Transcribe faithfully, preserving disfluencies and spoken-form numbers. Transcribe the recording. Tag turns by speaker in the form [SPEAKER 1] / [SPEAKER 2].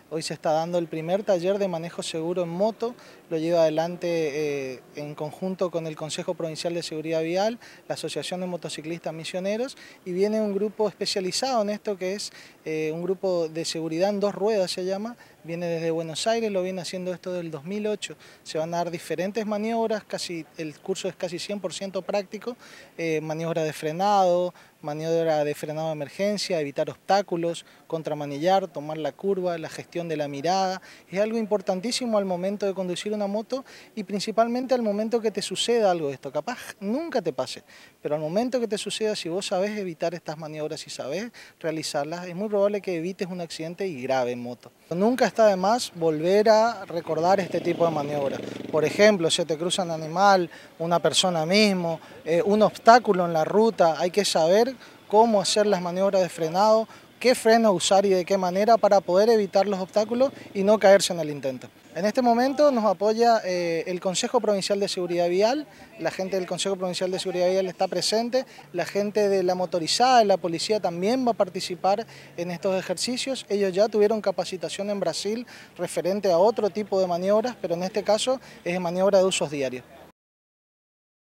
[SPEAKER 1] Hoy se está dando el primer taller de manejo seguro en moto, lo lleva adelante eh, en conjunto con el Consejo Provincial de Seguridad Vial, la Asociación de Motociclistas Misioneros, y viene un grupo especializado en esto que es eh, un grupo de seguridad en dos ruedas se llama, viene desde Buenos Aires, lo viene haciendo esto del dos mil ocho, se van a dar diferentes maniobras, casi, el curso es casi cien por ciento práctico, eh, maniobra de frenado, maniobra de frenado de emergencia, evitar obstáculos, contramanillar, tomar la curva, la gestión de la mirada, es algo importantísimo al momento de conducir una moto y principalmente al momento que te suceda algo de esto, capaz nunca te pase, pero al momento que te suceda, si vos sabés evitar estas maniobras y sabés realizarlas, es muy probable que evites un accidente y grave en moto. Nunca está de más volver a recordar este tipo de maniobras. Por ejemplo, se te cruza un animal, una persona mismo, eh, un obstáculo en la ruta, hay que saber cómo hacer las maniobras de frenado, qué freno usar y de qué manera para poder evitar los obstáculos y no caerse en el intento. En este momento nos apoya eh, el Consejo Provincial de Seguridad Vial, la gente del Consejo Provincial de Seguridad Vial está presente, la gente de la motorizada, de la policía también va a participar en estos ejercicios. Ellos ya tuvieron capacitación en Brasil referente a otro tipo de maniobras, pero en este caso es maniobra de usos diarios.